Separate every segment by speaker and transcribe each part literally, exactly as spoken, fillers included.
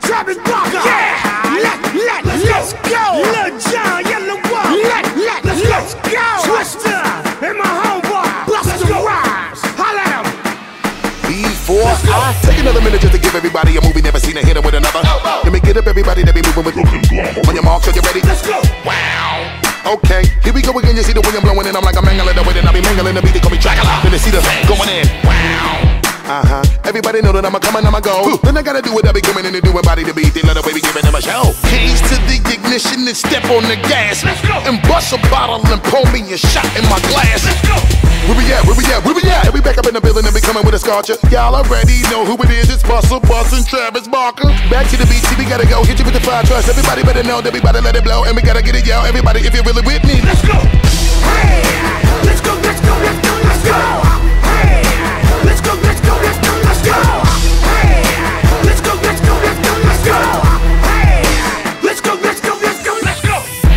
Speaker 1: Travis Barker. Yeah. Let, let, let's go. Lil Jon, Yellow Wolf. Let, let, let's go. Twister and my homeboy Busta Rhymes. Holla at him.
Speaker 2: Before I take another minute just to give everybody a movie never seen a hitter with another. Let me get up everybody that be moving with. On your mark, so you ready?
Speaker 1: Let's go.
Speaker 2: Wow. Okay, here we go again. You see the wind blowing in. I'm like a mangling the wind and I be mangling the beat. They call me Dracula. Then they see the thing going in. Wow. Uh-huh. Everybody know that I'm a coming, I'm a go. Then I gotta do what I be coming in and doing body to beat. They let the baby giving them a show. Keys to the ignition and step on the gas.
Speaker 1: Let's go.
Speaker 2: And bust a bottle and pour me a shot in my glass.
Speaker 1: Let's go.
Speaker 2: Where we at? Where we at? Where we at? And we back up in the building and we coming with a sculpture. Y'all already know who it is. It's Busta Bus and Travis Barker. Back to the beat, see we gotta go. Hit you with the fire trust. Everybody better know that we bout to let it blow. And we gotta get it, yo. Everybody, if you're really with me,
Speaker 1: let's go. Hey, let's go, let's go, let's go, let's go. Hey, let's go, let's go, let's go, let's go. Hey, let's go, let's go, let's go, let's go. Hey, let's go, let's go, let's go, let's go.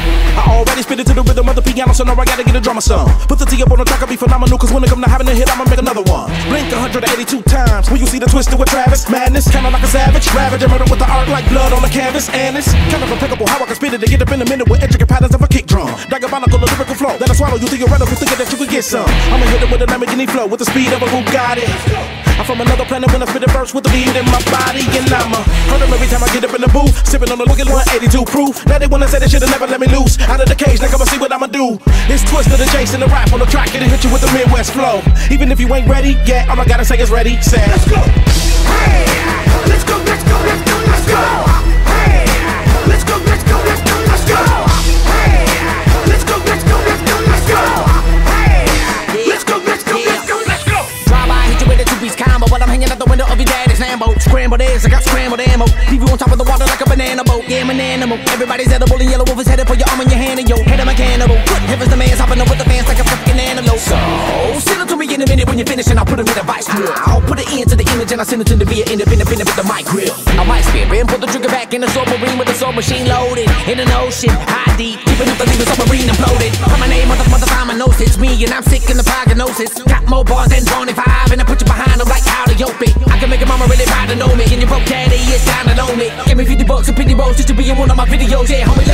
Speaker 3: I already spit it to the rhythm of the piano, so now I gotta get a drummer some. Put the T up on the track, I'll be phenomenal, cause when it come to having a hit, I'ma make another one. Blink one hundred eighty-two times, when you see the twister with Travis. Madness, kinda like a savage, ravage and murder with the art like blood on the canvas. And it's kind of impeccable how I can spit it to get up in a minute with intricate patterns of a kick drum. Diabolical lyrical flow, that I swallow you theoretical, thinking that you could get some. I'ma hit it with a Lamborghini flow, with the speed of a Bugatti. I'm from another planet when I spit a verse with the beat in my body. And I'ma hurt them every time I get up in the booth, sipping on the looking one eighty-two proof. Now they wanna say they should've never let me loose out of the cage, now I'ma see what I'ma do. It's Twister the Jason the rap on the track, it'll hit you with the Midwest flow. Even if you ain't ready, yeah, all I gotta say is ready, say let's go.
Speaker 1: Hey, let's go, let's go, let's go, let's go. Hey, let's go, let's go, let's go, let's go. Hey, let's go, let's go, let's go, let's go. Hey, let's go, let's go, let's go, let's go.
Speaker 4: Drive by, hit you with a two-piece combo while I'm hanging out the window of your daddy's Lambo. Scrambled eggs, I got scrambled ammo. Leave you on top of the water like a banana boat. Yeah, I'm an animal. Everybody's edible and Yellow Wolf is headed for your arm and your hand and your head. I'm a cannibal. Good heavens, the man's hopping up with the fans like a fucking antelope. So, send it to me in a minute when you're finished and I'll put him in a vice grill. I'll put it into the image and I'll send it to the via independent with the mic grill. I might spin, and put the trigger back in the submarine with the soul machine loaded. In an ocean, high deep, keeping up the leaving submarine imploded. From my name, mother, mother, time I know it's me and I'm sick in the prognosis. Got more bars than twenty-five and I put you behind them like how to yoke it. I can make a mama really ride to know me and your broke daddy is down to know me. Give me fifty bucks and pity rolls just to be in one of my videos, yeah, homie.